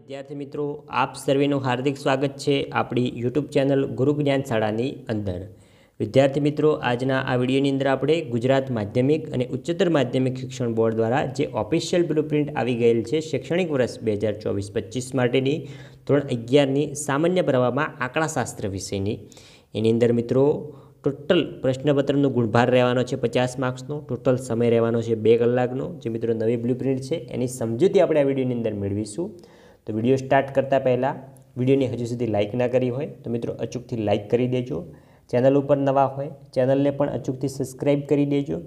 વિદ્યાર્થી મિત્રો, આપ સર્વેનું હાર્દિક સ્વાગત છે આપણી યુટ્યુબ ચેનલ ગુરુ જ્ઞાન શાળાની અંદર। વિદ્યાર્થી મિત્રો, આજના આ વિડીયોની અંદર આપણે ગુજરાત માધ્યમિક અને ઉચ્ચતર માધ્યમિક શિક્ષણ બોર્ડ દ્વારા જે ઓફિશિયલ બ્લુપ્રિન્ટ આવી ગયેલ છે શૈક્ષણિક વર્ષ 2024-25 માટેની ધોરણ 11ની સામાન્ય પ્રવાહમાં આંકડાશાસ્ત્ર વિષયની એની અંદર મિત્રો ટોટલ પ્રશ્નપત્રનો ગુણભાર રહેવાનો છે 50 માર્ક્સનો, ટોટલ સમય રહેવાનો છે 2 કલાકનો। જે મિત્રો નવી બ્લુપ્રિન્ટ છે એની સમજૂતી આપણે આ વિડીયોની અંદર મેળવીશું। तो वीडियो स्टार्ट करता पहला वीडियो ने हजू सुधी लाइक ना करी होय तो मित्रों अचूकथी लाइक करी देजो। चैनल पर नवा होय चैनल ने पण अचूकथी सब्सक्राइब करी देजो।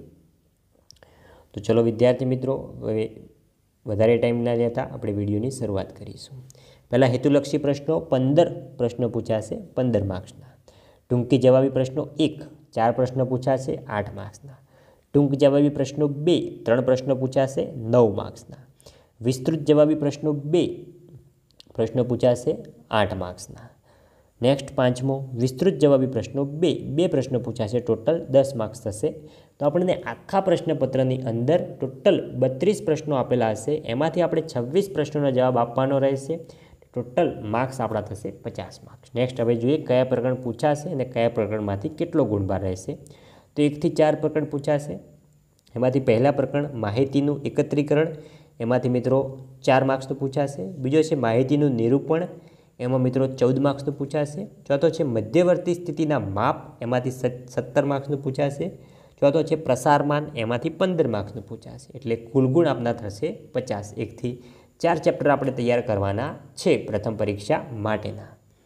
तो चलो विद्यार्थी मित्रों, हवे वधारे टाइम ना लेता आपणे विडियोनी शरूआत करीशुं। पहला हेतुलक्षी प्रश्नों 15 प्रश्न पूछाशे 15 मार्क्सना। टूंकी जवाबी प्रश्नों 1 4 प्रश्न पूछाशे 8 मार्क्सना। टूंक जवाबी प्रश्नों 2 3 प्रश्न पूछाशे 9 मार्क्सना। विस्तृत जवाबी प्रश्नों 2 प्रश्न पूछाशे 8 मार्क्सना। नेक्स्ट 5मो विस्तृत जवाबी प्रश्नों 2 प्रश्न पूछाशे, टोटल 10 मार्क्स थशे। तो आपणे आखा प्रश्नपत्रनी अंदर टोटल 32 प्रश्नों आपेला हशे, एमांथी आपणे 26 प्रश्नोना जवाब आपवानो रहेशे। टोटल मार्क्स आपणा थशे 50 मार्क्स। नेक्स्ट हवे जोईए कया प्रकरण पूछाशे अने कया प्रकरणमांथी केटलो गुणभार रहेशे। तो 1 થી 4 प्रकरण पूछाशे, एमांथी पहला प्रकरण माहितीनुं एकत्रीकरण, एमांथी मित्रों 4 मार्क्स तो पूछाशे। बीजो छे माहितीनुं निरूपण, एमां मित्रों 14 मार्क्स तो पूछाशे। चौथो छे मध्यवर्ती स्थितिना माप, एमांथी 17 मार्क्स पूछाशे। चौथो छे प्रसारमान, एमांथी 15 मार्क्स पूछाशे। एटले कुल गुण आपना थशे 50। 1 થી 4 चेप्टर आपणे तैयार करवाना छे प्रथम परीक्षा माटेना।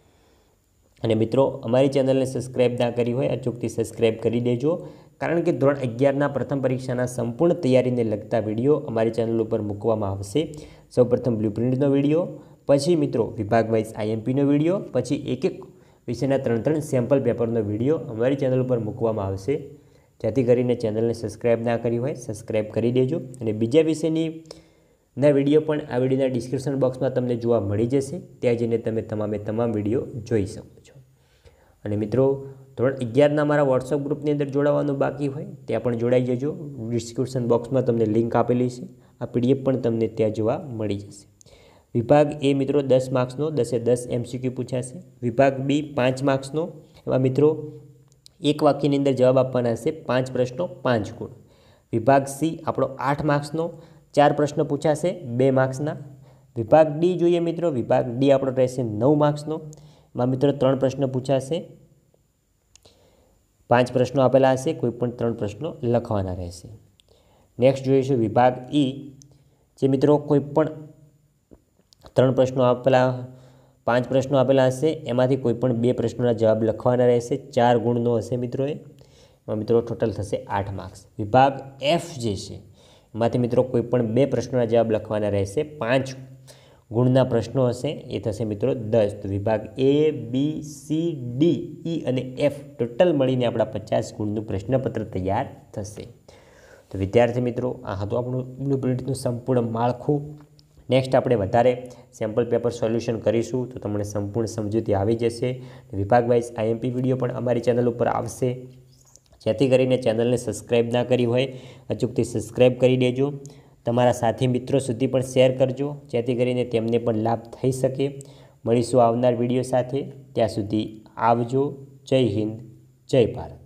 अने मित्रों, अमारी चेनलने सब्सक्राइब ना करी होय अचूकथी सब्सक्राइब करी देजो, कारण के धोरण 11 प्रथम परीक्षाना संपूर्ण तैयारी ने लगता विडियो अमारी चेनल पर मूकवामां आवशे। सौ प्रथम ब्लूप्रिंटनो विडियो, पछी मित्रों विभाग वाइज आईएमपीनो विडियो, पछी एक एक विषयना 3-3 सेम्पल पेपरनो विडियो अमारी चेनल पर मूकवामां आवशे। जेथी करीने चेनलने सब्सक्राइब ना करी होय सब्सक्राइब करी देजो। अने बीजा विषयनी ना विडियो पण आ विडियोना डिस्क्रिप्शन बॉक्समां तमने जोवा मळी जशे, त्यां जईने तमे तमामे तमाम विडियो जोई शको छो। अने मित्रों, धोरण 11 मारा वॉट्सएप ग्रुपनी अंदर जोड़ावानुं बाकी होय त्यां पण जोड़ाई जजो। डिस्क्रिप्शन बॉक्स में तमने लिंक आपेली छे, आ पीडीएफ पण तमने त्यां जोवा मळी जशे। विभाग ए मित्रों 10 मार्क्सनो 10 ए 10 एमसीक्यू पूछाशे। विभाग बी 5 मार्क्सनो, एमां मित्रों एक वाक्यनी अंदर जवाब आपवाना छे 5 प्रश्नों 5 गुण। विभाग सी आपणो 8 मार्क्सनो 4 प्रश्न पूछाशे 2 मार्क्सना। विभाग डी जोईए मित्रों, विभाग डी आपणो रहेशे 9 मार्क्सनो, एमां मित्रों 3 प्रश्न पूछाशे, 5 प्रश्नों आपेला हशे, कोईपण 3 प्रश्नों लखवाना रहेशे। नेक्स्ट जोईशुं विभाग ई, जे मित्रों कोईपण 3 प्रश्नों आपेला 5 प्रश्नों आपेला हशे, एमांथी कोईपण 2 प्रश्नोना जवाब लखवाना रहेशे। 4 गुणनो हशे मित्रों, एमां मित्रों टोटल थशे 8 मार्क्स। विभाग एफ जे छे एमांथी मित्रों कोईपण 2 प्रश्नोना जवाब लखवाना रहेशे। 5 गुणना प्रश्नों हशे, ए थशे मित्रों 10। तो विभाग A B C D E अने एफ टोटल मळीने आपणा 50 गुणनुं प्रश्नपत्र तैयार थशे। तो विद्यार्थी मित्रों, आ हतुं आपणुं ब्लूप्रिंटनुं संपूर्ण माळखुं। नेक्स्ट आपणे वधारे सेम्पल पेपर सोल्यूशन करीशुं तो तमने संपूर्ण समजूती आवी जशे। विभाग वाइज आईएमपी विडियो पण अमारी चेनल पर आवशे, जेथी करीने चेनलने सब्सक्राइब ना करी होय अचूकथी सब्सक्राइब करी देजो। तमारा साथी मित्रों सुधी पण शेर करजो, जेथी करीने तेमने पण लाभ थई शके। मळीशुं आवनार विडियो साथे, त्यां सुधी आवजो। जय हिंद, जय भारत।